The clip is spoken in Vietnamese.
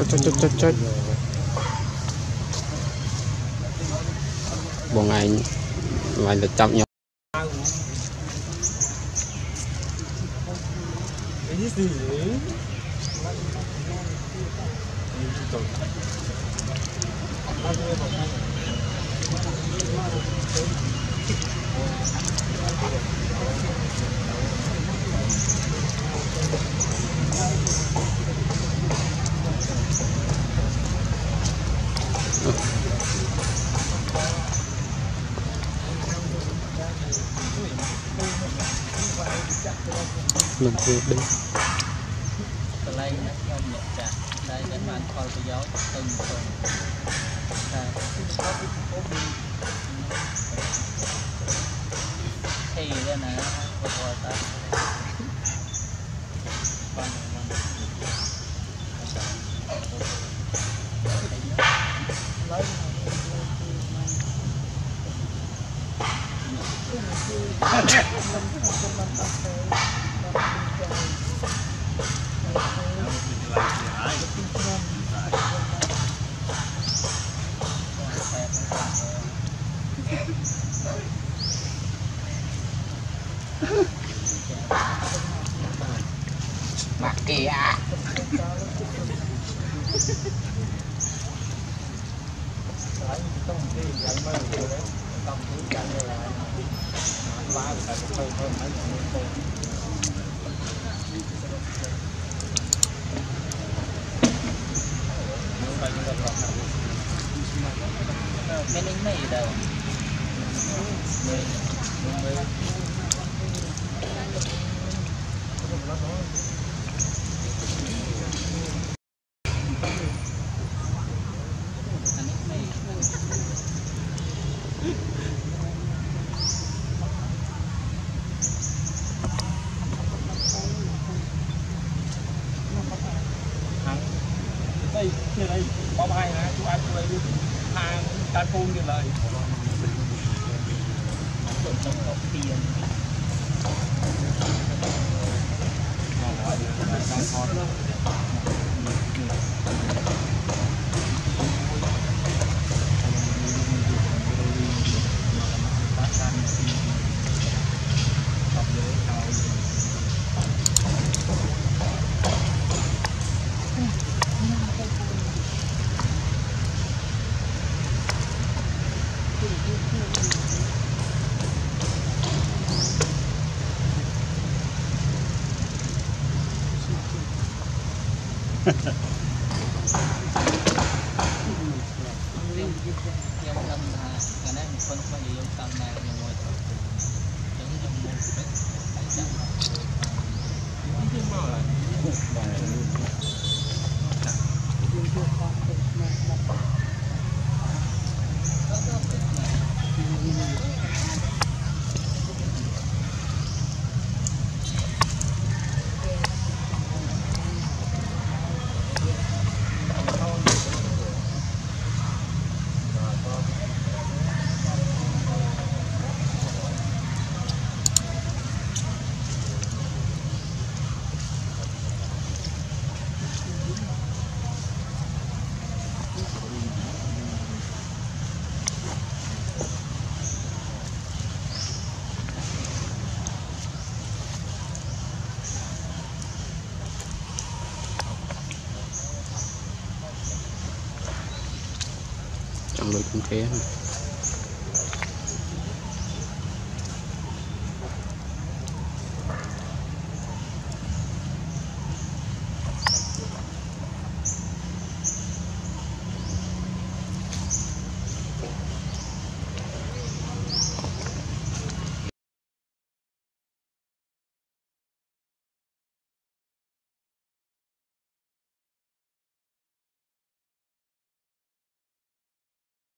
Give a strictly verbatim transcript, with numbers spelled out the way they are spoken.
chết chết chết chết một ngày lại được chậm nhau mình vừa đi đây nhom nhẹ chặt đây đến bàn coi cái gió từng từng thì đây nè vừa ta mặt kìa cái lính này đâu đây kia đây có hai hả chú anh đây hàng can phun kìa lời trong một tiền yang dalam karenaคนมาอยู่ตามแนวอย่างว่าถึงยังมุดไปจังไม่ใช่มา trong lối không thế